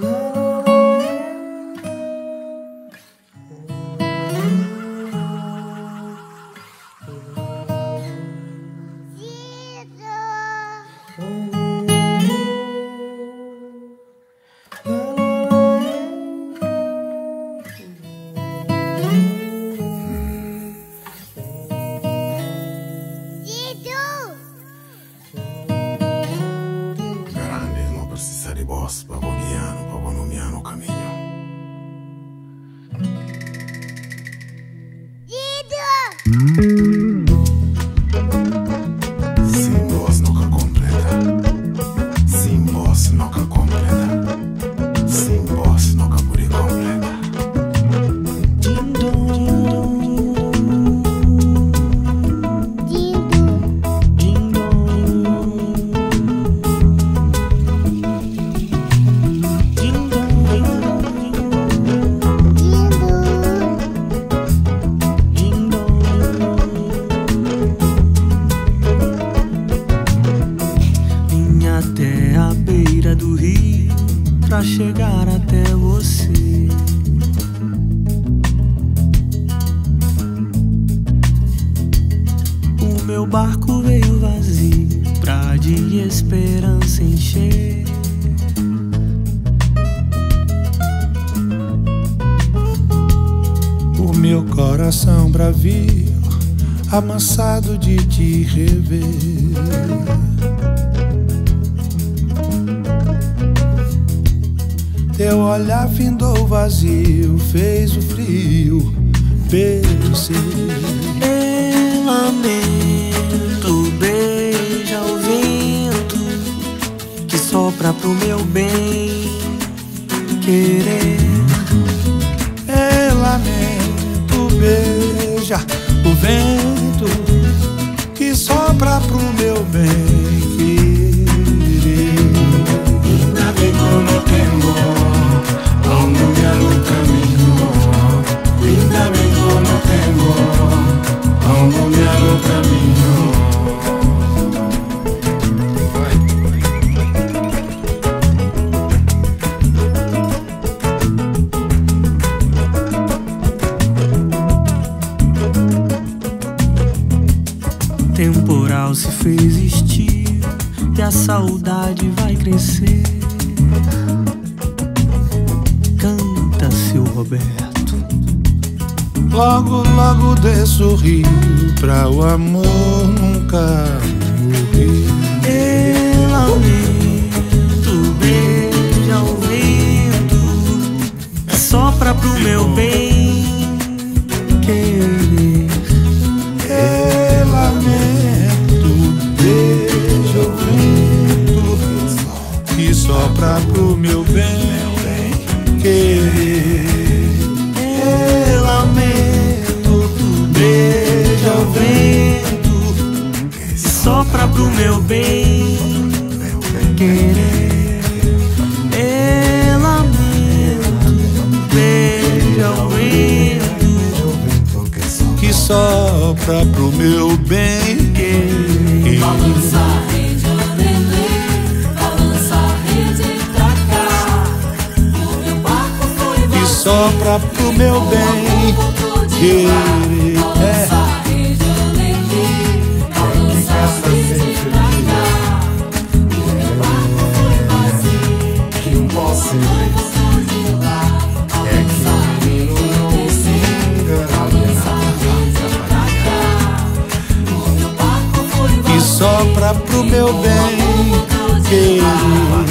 Papà guiano, papà non mi hanno cammino. Sin voz no ca completa. Sin voz no ca completa. Sin voz no ca puri completa. Até a beira do rio pra chegar até você. O meu barco veio vazio pra de esperança encher. O meu coração bravio, amansado de te rever. Teu olhar findou vazio, fez o frio perceber. Lamento, beija o vento que sopra pro meu bem querer. Lamento, beija o vento que sopra pro meu bem querer. Ainda bem que eu não tenho aonde me alo caminho. Ainda bem que eu não tenho aonde me alo caminho. Temporal se fez estio e a saudade vai crescer. Canta, seu Roberto. Logo, logo desço o rio pra o amor nunca morrer. Lamento, beija o vento que sopra pro meu bem querer. Lamento, beija o vento que sopra pro meu bem querer. Lamento, beija o vento que sopra pro meu bem querer. Lamento, beija o vento que sopra pro meu bem querer. Balança a rede, orelê, balança a rede pra cá. O meu barco foi vazio, Que sopra pro meu bem querer. balança a rede, orelê, balança a rede pra cá. O meu barco foi vazio, Que um posse de lá. é que o menino não se engana. O meu barco foi Que vazio, sopra pro meu bem querer.